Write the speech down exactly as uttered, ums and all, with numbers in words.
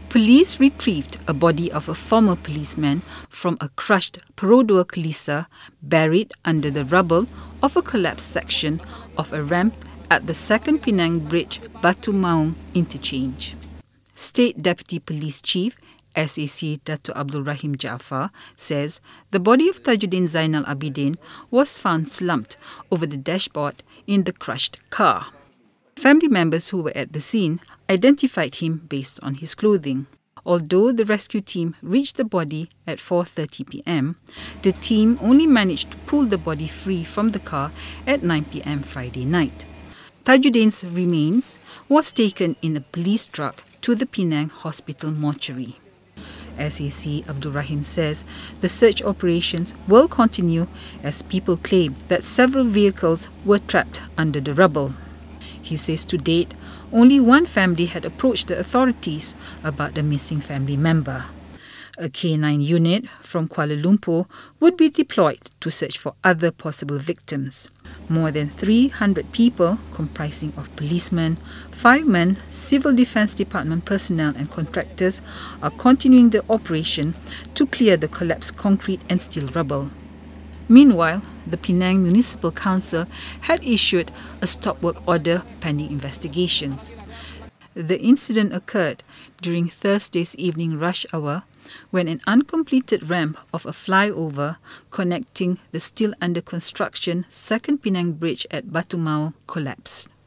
Police retrieved a body of a former policeman from a crushed Perodua Kelisa buried under the rubble of a collapsed section of a ramp at the Second Penang Bridge Batu Maung interchange. State Deputy Police Chief S A C Dato' Abdul Rahim Jaafar says the body of Tajuddin Zainal Abidin was found slumped over the dashboard in the crushed car. Family members who were at the scene identified him based on his clothing. Although the rescue team reached the body at four thirty p m, the team only managed to pull the body free from the car at nine p m Friday night. Tajuddin's remains was taken in a police truck to the Penang Hospital mortuary. S A C Abdul Rahim says the search operations will continue as people claim that several vehicles were trapped under the rubble. He says to date, only one family had approached the authorities about the missing family member. A K nine unit from Kuala Lumpur would be deployed to search for other possible victims. More than three hundred people, comprising of policemen, firemen, Civil Defence Department personnel and contractors, are continuing the operation to clear the collapsed concrete and steel rubble. Meanwhile, the Penang Municipal Council had issued a stop work order pending investigations. The incident occurred during Thursday's evening rush hour when an uncompleted ramp of a flyover connecting the still under construction Second Penang Bridge at Batu Maung collapsed.